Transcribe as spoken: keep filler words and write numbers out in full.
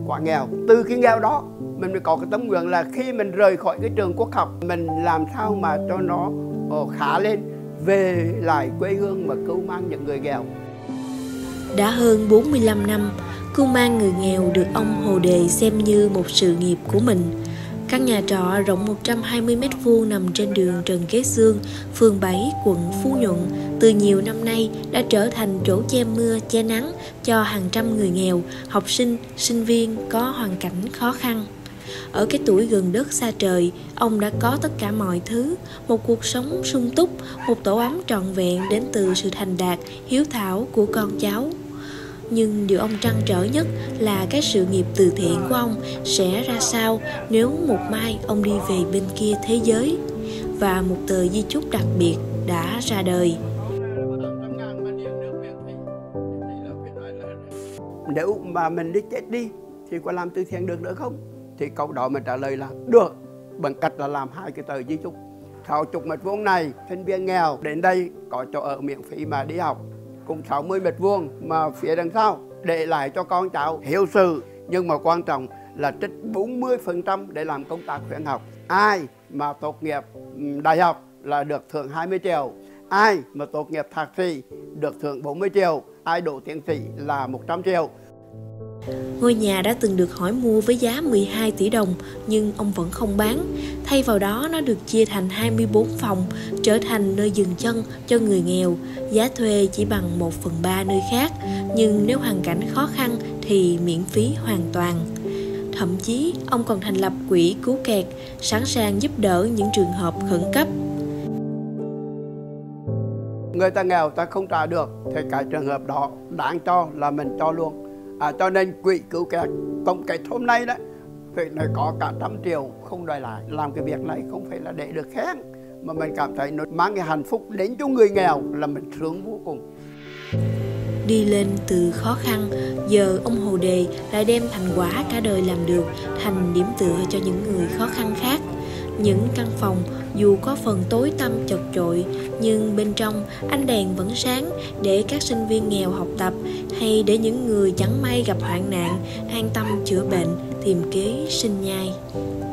quá nghèo. Từ cái nghèo đó mình mới có cái tấm nguyện là khi mình rời khỏi cái trường quốc học, mình làm sao mà cho nó khá lên, về lại quê hương mà cưu mang những người nghèo. Đã hơn bốn mươi lăm năm, cưu mang người nghèo được ông Hồ Đề xem như một sự nghiệp của mình. Căn nhà trọ rộng một trăm hai mươi mét vuông nằm trên đường Trần Kế Xương, phường bảy, quận Phú Nhuận, từ nhiều năm nay đã trở thành chỗ che mưa, che nắng cho hàng trăm người nghèo, học sinh, sinh viên có hoàn cảnh khó khăn. Ở cái tuổi gần đất xa trời, ông đã có tất cả mọi thứ, một cuộc sống sung túc, một tổ ấm trọn vẹn đến từ sự thành đạt, hiếu thảo của con cháu. Nhưng điều ông trăn trở nhất là cái sự nghiệp từ thiện của ông sẽ ra sao nếu một mai ông đi về bên kia thế giới. Và một tờ di chúc đặc biệt đã ra đời. Nếu mà mình đi chết đi thì có làm từ thiện được nữa không? Thì câu đó mình trả lời là được, bằng cách là làm hai cái tờ di chúc. sáu mươi mét vuông này, sinh viên nghèo đến đây có chỗ ở miễn phí mà đi học. Cùng sáu mươi mét vuông mà phía đằng sau để lại cho con cháu hiếu sự, nhưng mà quan trọng là trích bốn mươi phần trăm để làm công tác khuyến học. Ai mà tốt nghiệp đại học là được thưởng hai mươi triệu, ai mà tốt nghiệp thạc sĩ được thưởng bốn mươi triệu, ai đỗ tiến sĩ là một trăm triệu. Ngôi nhà đã từng được hỏi mua với giá mười hai tỷ đồng, nhưng ông vẫn không bán. Thay vào đó, nó được chia thành hai mươi bốn phòng, trở thành nơi dừng chân cho người nghèo. Giá thuê chỉ bằng một phần ba nơi khác, nhưng nếu hoàn cảnh khó khăn thì miễn phí hoàn toàn. Thậm chí, ông còn thành lập quỹ cứu kẹt, sẵn sàng giúp đỡ những trường hợp khẩn cấp. Người ta nghèo ta không trả được thì cái trường hợp đó đáng cho là mình cho luôn. À, cho nên quỹ cứu kẹt tổng kết hôm nay đấy phải nói có cả trăm triệu không đòi lại. Làm cái việc này không phải là để được khen, mà mình cảm thấy nó mang cái hạnh phúc đến cho người nghèo là mình sướng vô cùng. Đi lên từ khó khăn, giờ ông Hồ Đề lại đem thành quả cả đời làm được thành điểm tựa cho những người khó khăn khác. Những căn phòng dù có phần tối tăm chật chội, nhưng bên trong ánh đèn vẫn sáng để các sinh viên nghèo học tập, hay để những người chẳng may gặp hoạn nạn an tâm chữa bệnh, tìm kế sinh nhai.